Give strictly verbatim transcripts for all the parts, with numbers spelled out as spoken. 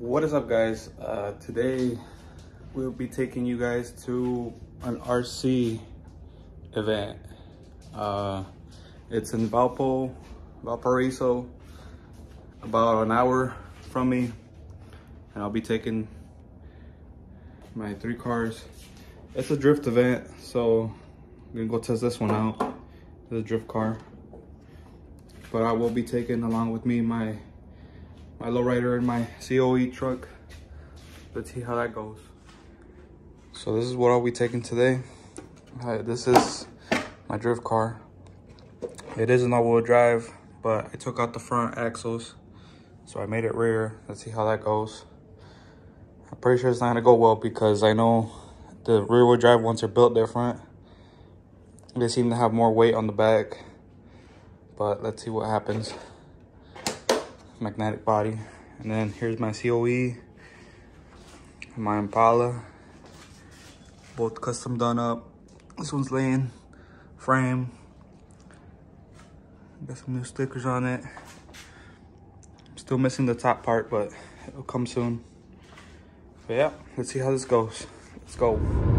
What is up, guys? Uh, today we'll be taking you guys to an R C event. Uh, it's in Valpo, Valparaiso, about an hour from me, and I'll be taking my three cars. It's a drift event, so I'm gonna go test this one out. It's a drift car, but I will be taking along with me my my lowrider and my C O E truck. Let's see how that goes. So this is what I'll be taking today. Uh, this is my drift car. It is an all-wheel drive, but I took out the front axles, so I made it rear. Let's see how that goes. I'm pretty sure it's not gonna go well because I know the rear-wheel drive ones are built different. They seem to have more weight on the back, but let's see what happens. Magnetic body, and then here's my C O E, my Impala, both custom done up. This one's laying frame, got some new stickers on it. Still missing the top part, but it'll come soon. But yeah, let's see how this goes. Let's go.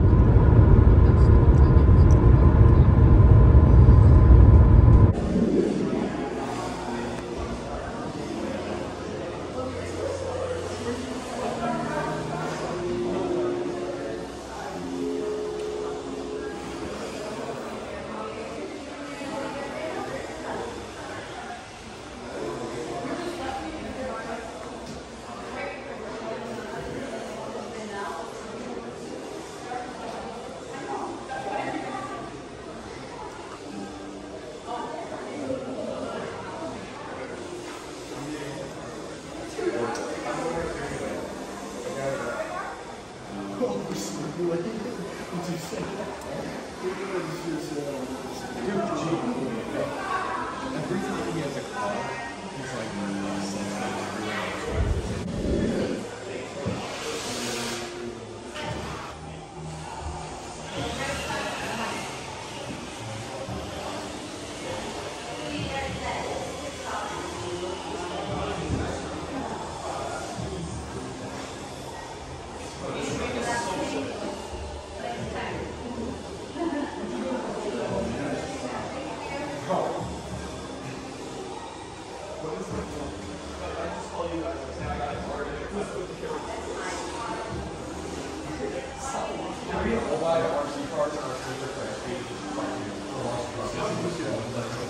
Every time he has a car, he's like,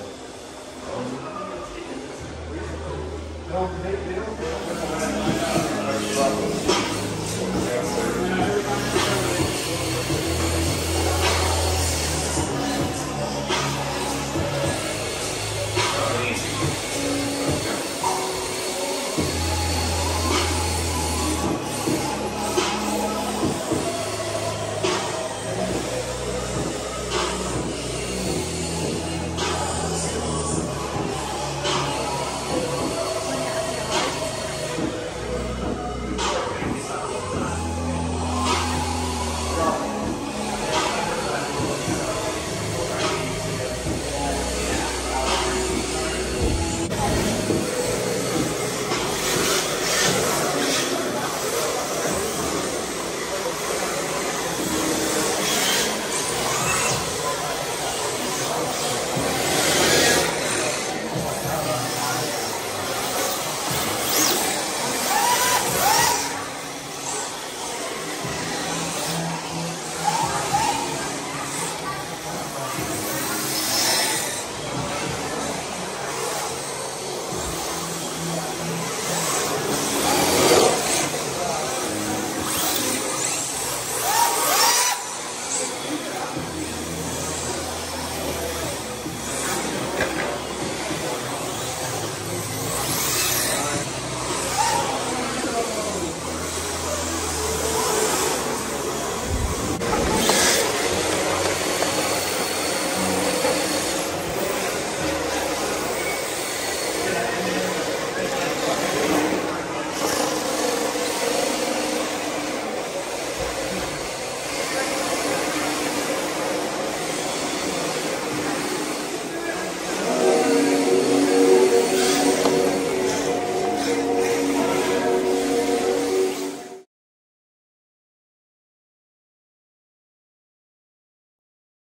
No, they, they don't.